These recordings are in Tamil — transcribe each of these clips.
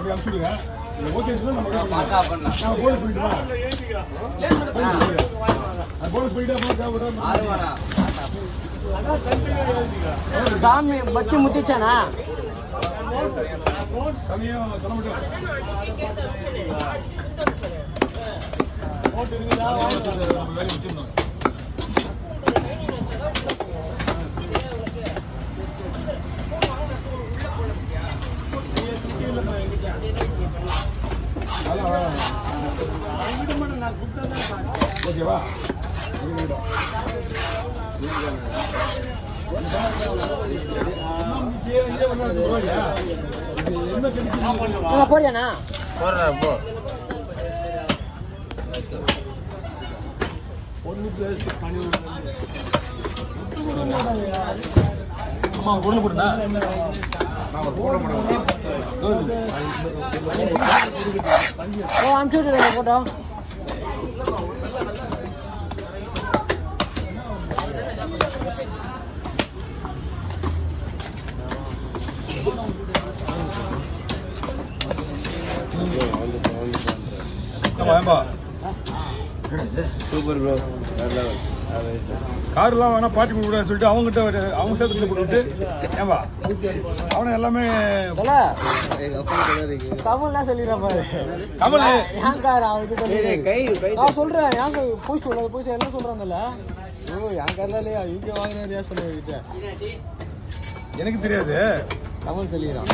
அப்படியே அனுப்பிச்சுடுங்க. ஓகே நம்ம போலீஸ் போயிட்டு போலீஸ் போயிட்டு சாமி பத்தி முத்திச்சானா ஓகேவா? போறியாண்ணா? போடுறேன் போ. அம்மா பொருள் போட்டுனா ஓ அனுப்பிச்சு விட்டுருங்க போட்டோ. Super bro. கார்லாம் வேணா பாட்டி கொடுக்கூடாதுன்னு சொல்லிட்டு அவங்ககிட்ட அவங்க சேர்த்துல போட்டுவிட்டு ஏன்பா அவனை எல்லாமே கமல்லாம் சொல்லிடுறேன் பாரு. கமல் ஏன் கார் அவருக்கு நான் சொல்றேன். ஏன் போய் சொல்ல போய் எல்லாம் சொல்றாங்கல்ல. ஓ என் கார்ல இல்லையா யூகே வாங்கினா சொல்லுவேன். எனக்கு தெரியாது. கமல் சொல்லிடுறான்.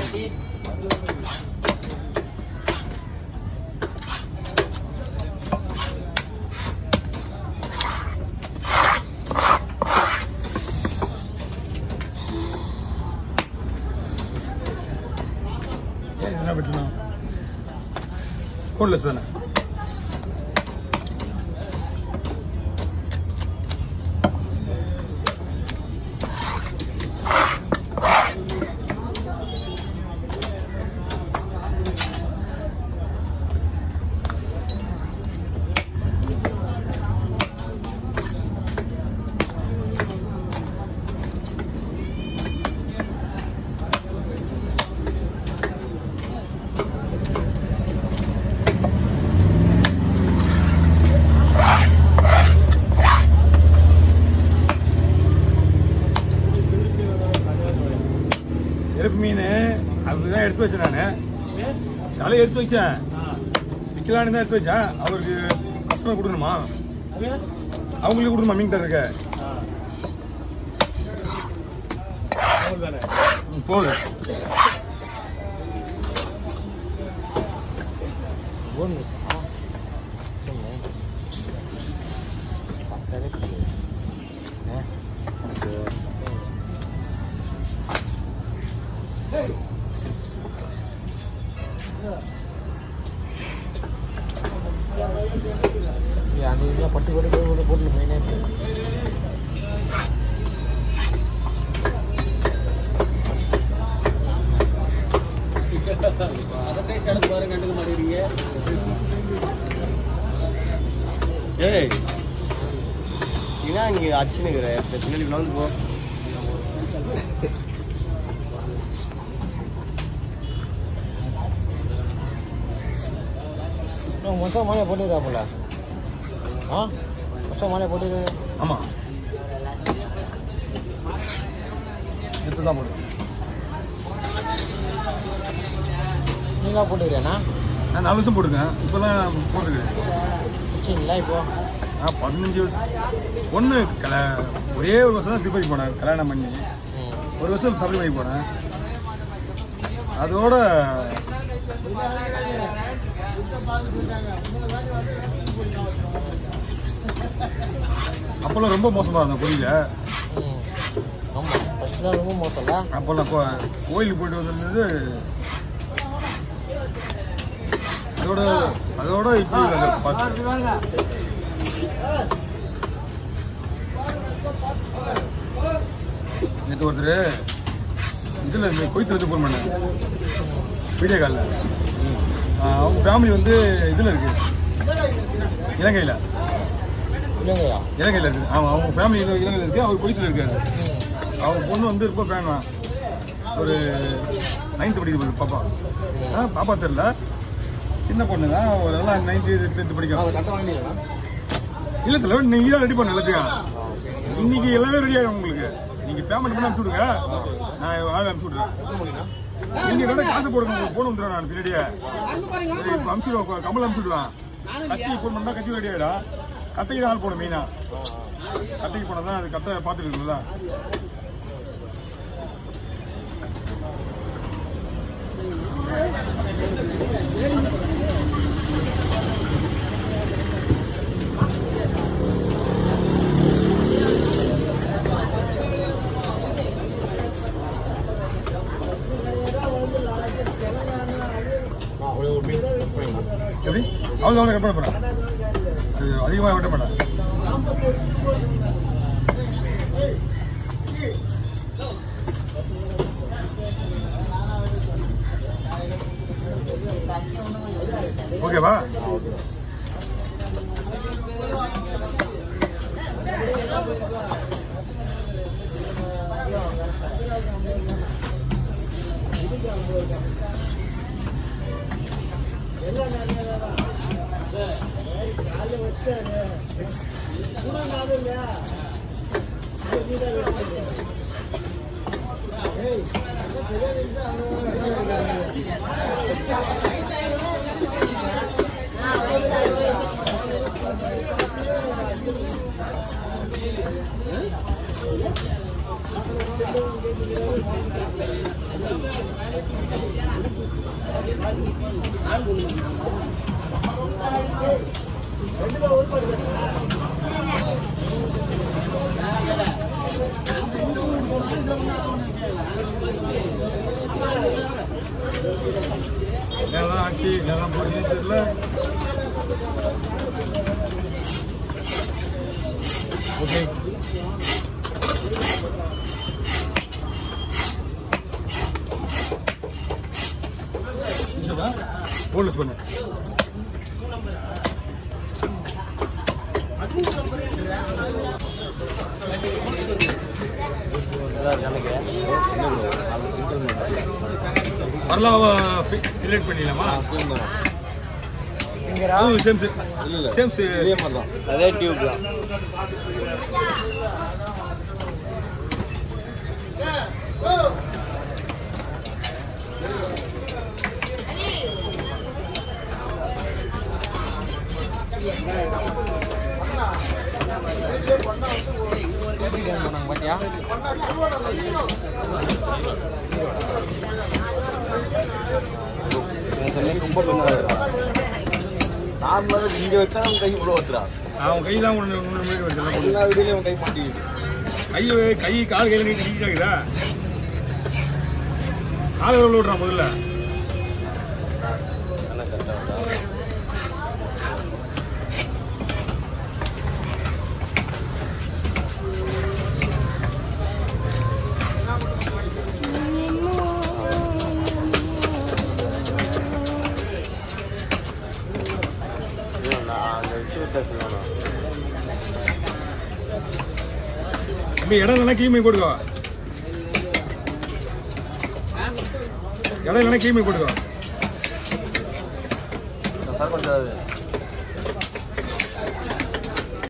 கோட்லெஸ் தானே? மீன் அப்படிதான் எடுத்து வச்சேன். நான் தலையை எடுத்து வச்சேன். விற்கலான்னு தான் எடுத்து வச்சேன். அவருக்கு கஸ்டமர் கொடுக்கணுமா? அவங்களுக்கு கொடுக்கணுமா? மீன் தரக்க போகுது. அந்த பட்டு போட்டு போட்டு மெயினாக பாருங்க கண்டுக்க மாட்டேங்கிறீங்க. ஏய் ஏன்னா நீங்க அச்சுனுக்குற பின்னாடி வந்து போ. மொத்தம் மாலையை போட்டுக்கிறா போல. மொத்தம் மாலையை போட்டுக்கிற. ஆமாம் எடுத்து தான் போடு. நீங்களா போட்டுக்கிறேண்ணா? நான் 4 வருஷம் போட்டுருக்கேன். இப்போதான் போட்டுருக்கேன். வச்சிங்களா இப்போ? 15 வருஷம். ஒன்று ஒரே ஒரு வருஷம் தான் திருப்பதி போனேன் கல்யாணம் பண்ணி. ஒரு வருஷம் சபரிமலை போனேன். அதோட அப்போல்லாம் ரொம்ப மோசமாக இருந்தேன் புரியல. ரொம்ப மோசம்ல. அப்போல்லாம் கோயிலுக்கு போயிட்டு வந்திருந்தது. அதோட இப்படி நேற்று ஒருத்தர் இதில் இந்த கொய்த்து போன் பண்ணேன் வீடியோ காலில். அவங்க ஃபேமிலி வந்து இதில் இருக்கு, இலங்கையில் இருக்கு. அவங்க ஃபேமிலி இலங்கையில் இருக்கு. அவர் கொய்த்தில் இருக்காரு. அவங்க பொண்ணு வந்து ரொம்ப ஃபேன். ஒரு 9th படிக்குது பாப்பா. பாப்பா தெரியல, சின்ன பொண்ணு தான். ஒரு எல்லாம் 9th 10th படிக்கும். இல்ல தெரியல, நீங்க தான் ரெடி பண்ண எல்லாத்தையும். இன்னைக்கு எல்லாமே ரெடி ஆகும் உங்களுக்கு. நீங்க பேமெண்ட் பண்ணி அனுப்பிச்சு விடுங்க, நான் ஆள் அனுப்பிச்சு விடுறேன். நீங்க வேணா காசு போடுங்க, உங்களுக்கு போன் வந்துடும். நான் பின்னாடியே இப்போ அனுப்பிச்சுடுவேன், கமல் அனுப்பிச்சுடுவேன். கத்தி போன் பண்ணா கத்தி ரெடி ஆகிடும். கத்தைக்கு தான் ஆள் போடும் மெயினா. கத்தைக்கு போனால் தான் அது கத்தை பார்த்துட்டு இருக்குல்ல. எப்படி அவ்வளோ கட் பண்ண போறேன், அது அதிகமாக வெட்ட மாட்டேன். ஓகேவா? ஆச்சு எல்லாம் போய் தெரியல. ஓகே போலீஸ் பண்ணு. வரலாம் ஃபில்லேட் பண்ணிடலாமா? அதே டியூப் தான். இங்க வச்சா நம்ம கை உள்ள வச்சுறா. அவன் கை தான் எல்லா வீடியோலயும் கை மாட்டிக்குது. கை கால் கையில நீட்டாக்குதா? காலை உள்ள விடுறான் முதல்ல. இடம் இல்லைன்னா கீமை போடுக்கோ. இடம் இல்லைன்னா கீமை போடுக்கோ. சார் பண்ணுறது